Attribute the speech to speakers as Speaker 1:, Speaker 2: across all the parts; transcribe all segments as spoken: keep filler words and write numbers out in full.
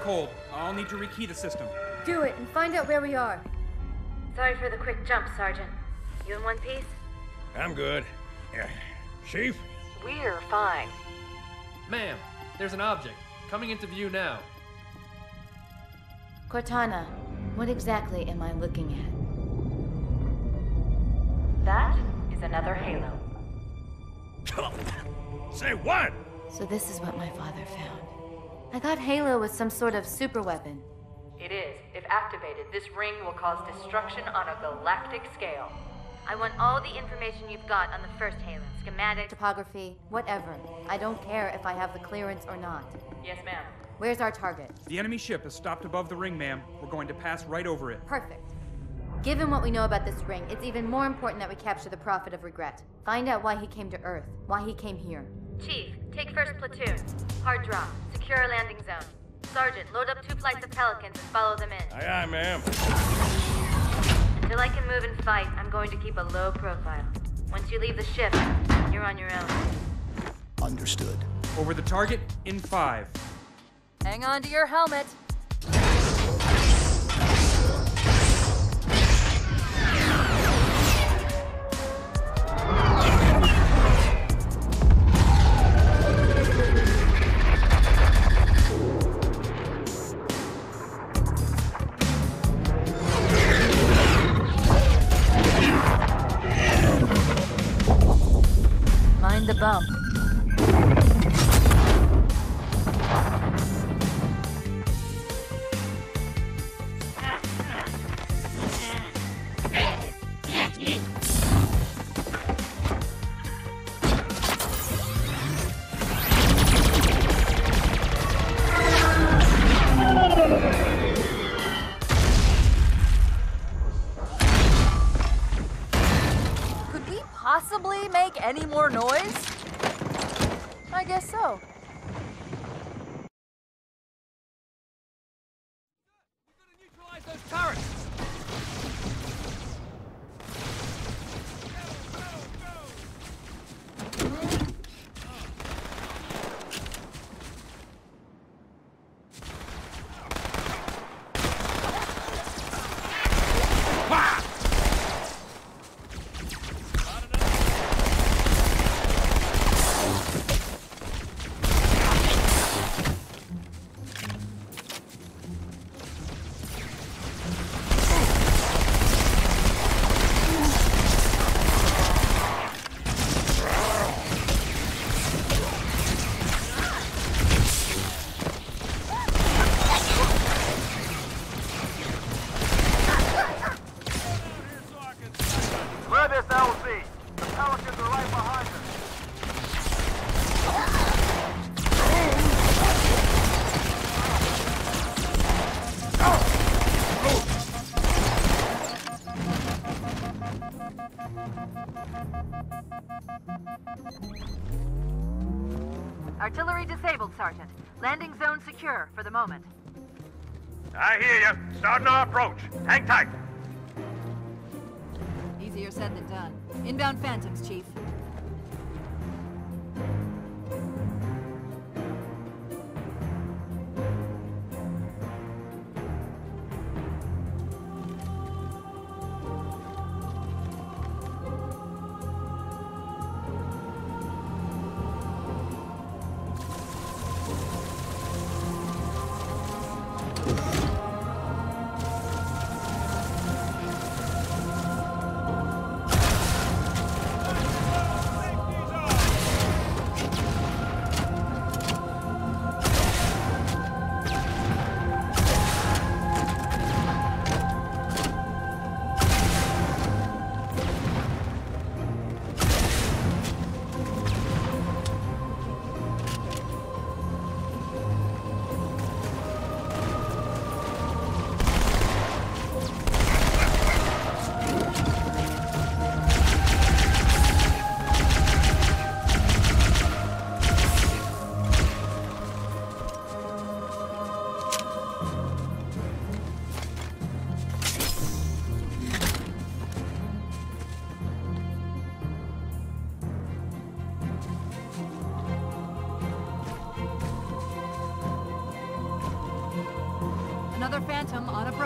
Speaker 1: cold. I'll need to rekey the system.
Speaker 2: Do it and find out where we are.
Speaker 3: Sorry for the quick jump, Sergeant. You in one piece?
Speaker 4: I'm good. Yeah. Chief?
Speaker 5: We're fine.
Speaker 6: Ma'am, there's an object coming into view now.
Speaker 2: Cortana, what exactly am I looking at?
Speaker 5: That is another Halo.
Speaker 4: Say what?
Speaker 2: So this is what my father found. I thought Halo was some sort of super weapon.
Speaker 5: It is. If activated, this ring will cause destruction on a galactic scale.
Speaker 3: I want all the information you've got on the first Halo. Schematic,
Speaker 2: Topography, whatever. I don't care if I have the clearance or not.
Speaker 5: Yes, ma'am.
Speaker 2: Where's our target?
Speaker 1: The enemy ship is stopped above the ring, ma'am. We're going to pass right over it.
Speaker 2: Perfect. Given what we know about this ring, it's even more important that we capture the Prophet of Regret. Find out why he came to Earth, why he came here.
Speaker 3: Chief, take first platoon. Hard drop. Secure a landing zone. Sergeant, load up two flights of Pelicans and follow them in.
Speaker 4: Aye, aye, ma'am.
Speaker 3: Until I can move and fight, I'm going to keep a low profile. Once you leave the ship, you're on your own.
Speaker 7: Understood.
Speaker 1: Over the target in five.
Speaker 5: Hang on to your helmet.
Speaker 2: Mind the bump.
Speaker 5: Could we possibly make any more noise? I guess so.
Speaker 6: We've got to neutralize those turrets!
Speaker 8: Clear this L Z. The Pelicans are right behind us.
Speaker 5: Artillery disabled, Sergeant. Landing zone secure for the moment.
Speaker 8: I hear you. Starting our approach. Hang tight.
Speaker 9: Easier said than done. Inbound Phantoms, Chief.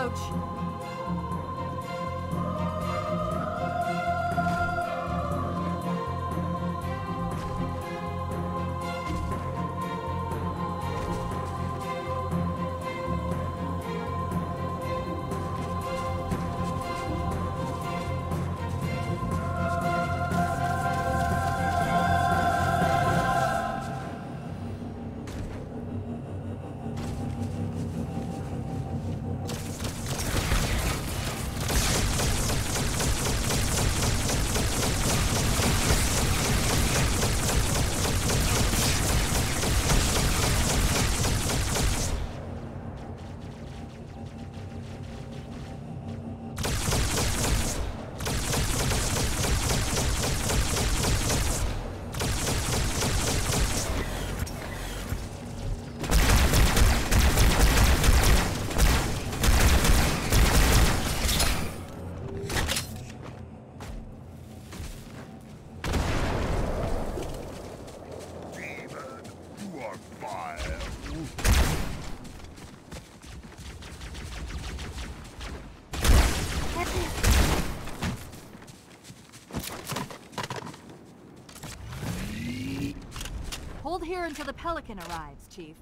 Speaker 9: approach. Hold here until the Pelican arrives, Chief.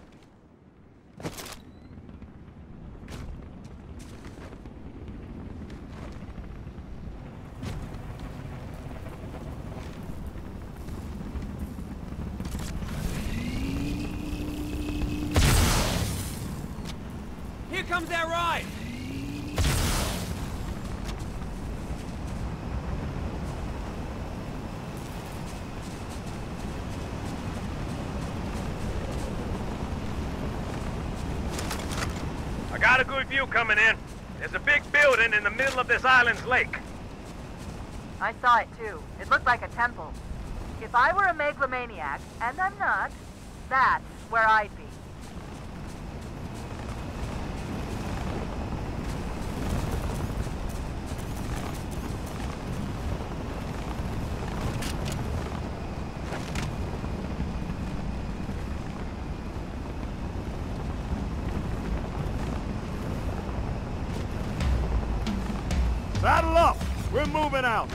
Speaker 1: Here comes that ride!
Speaker 8: I got a good view coming in. There's a big building in the middle of this island's lake.
Speaker 5: I saw it too. It looked like a temple. If I were a megalomaniac, and I'm not, that's where I'd be.
Speaker 4: Saddle up! We're moving out!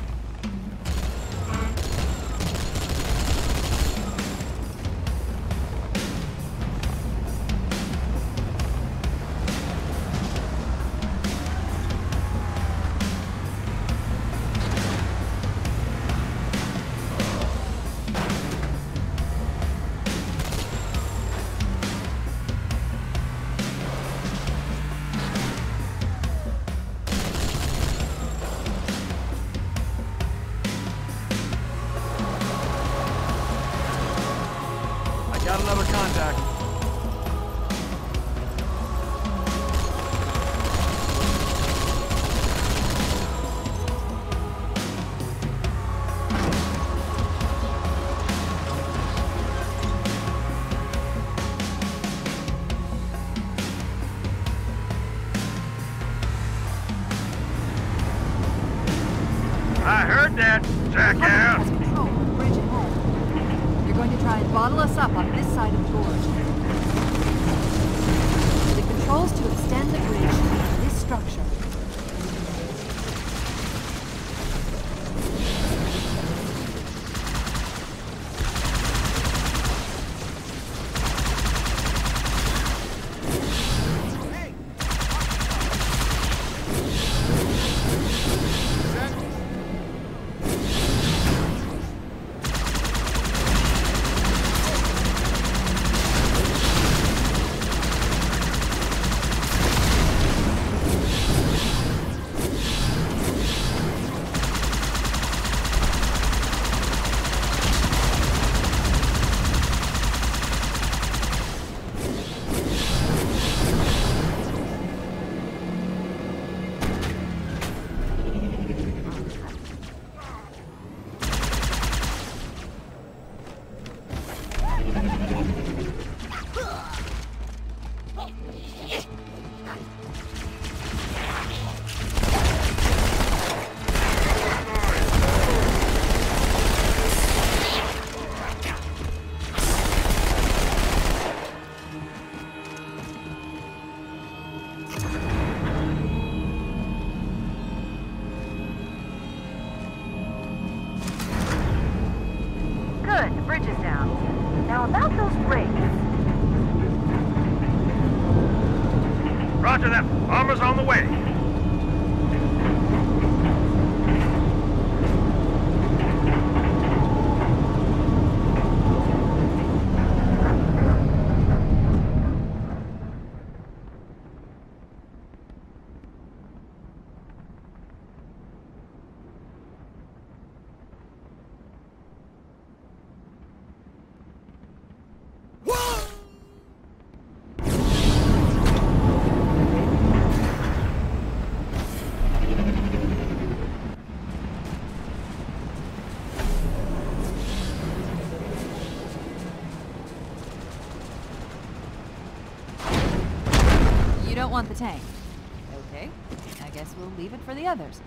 Speaker 1: Got another contact.
Speaker 8: I heard that,
Speaker 9: Covenant
Speaker 8: jackass.
Speaker 9: has control of the bridge at home. You're going to try and bottle us up on this side of the gorge. The controls to extend the bridge to this structure. want the tank. Okay, I guess we'll leave it for the others.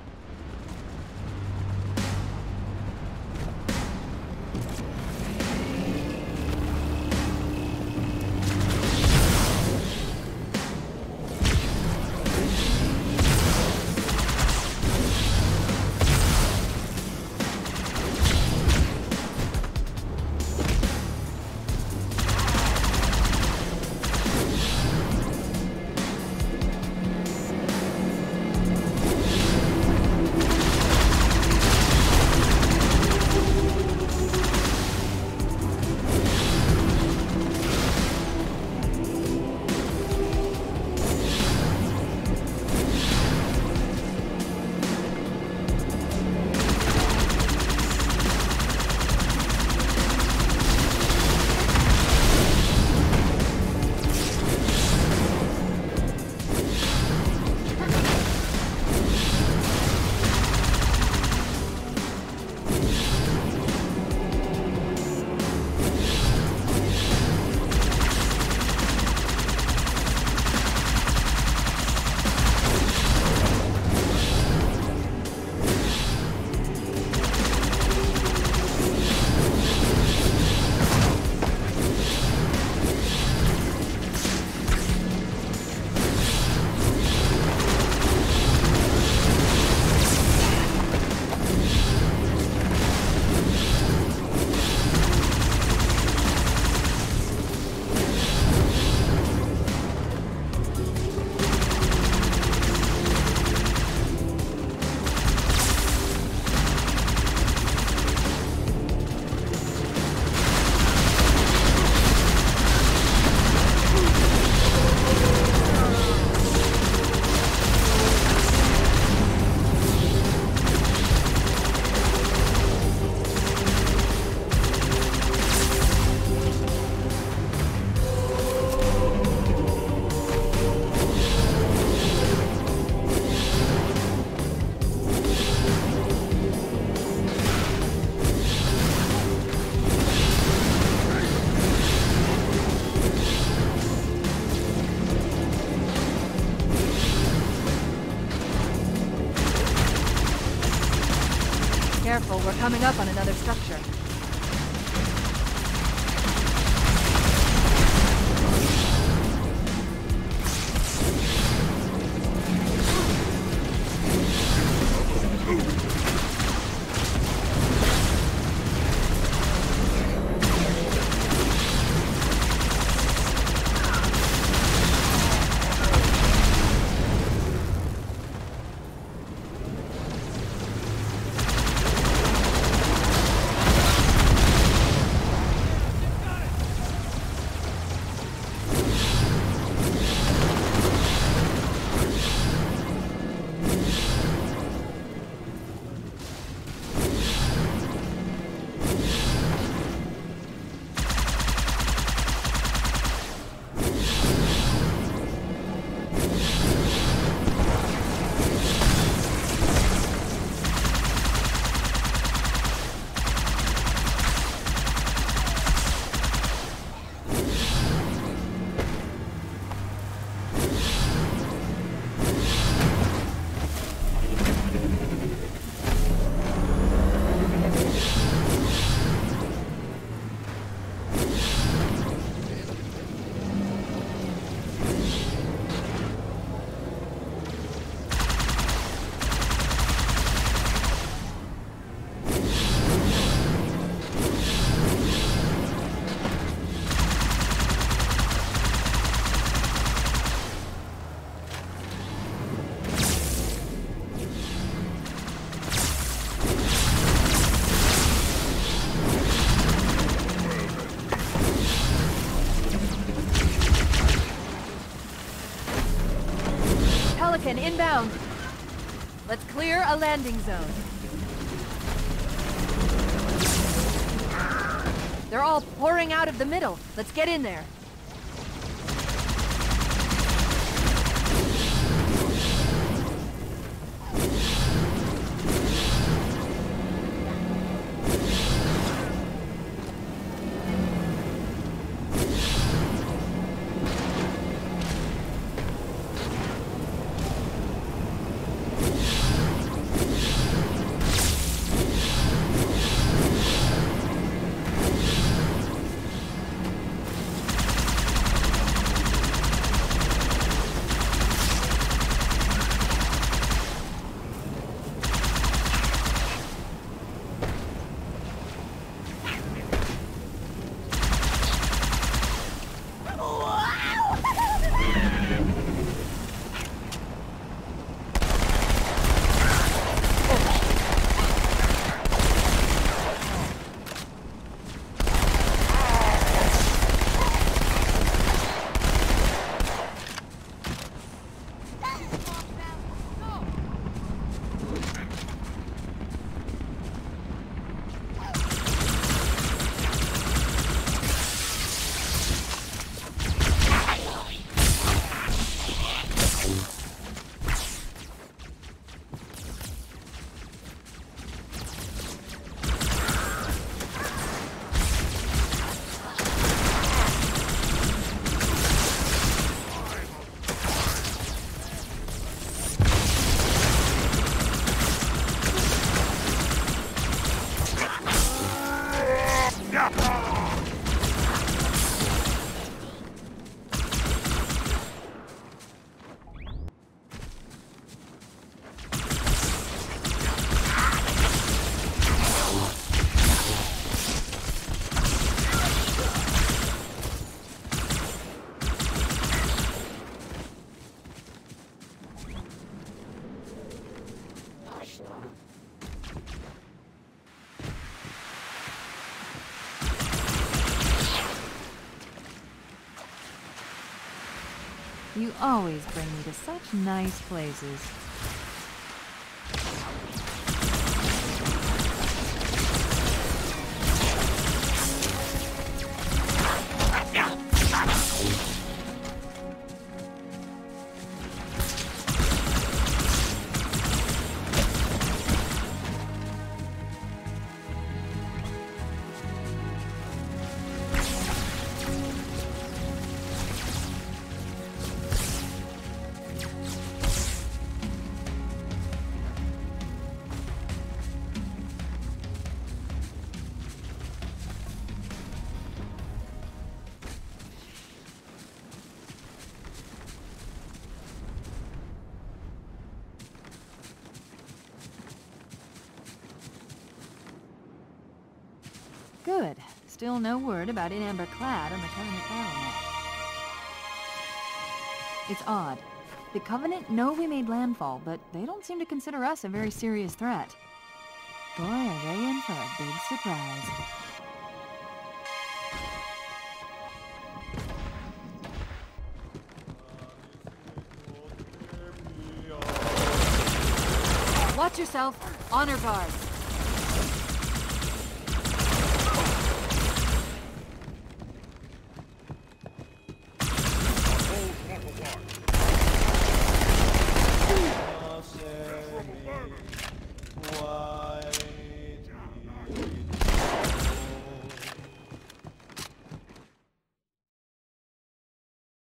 Speaker 9: Careful, we're coming up on another structure. Pelican inbound. Let's clear a landing zone. They're all pouring out of the middle. Let's get in there. You always bring me to such nice places. Good. Still no word about In Amber Clad on the Covenant battle net. It's odd. The Covenant know we made landfall, but they don't seem to consider us a very serious threat. Boy, are they in for a big surprise. Watch yourself. Honor guards.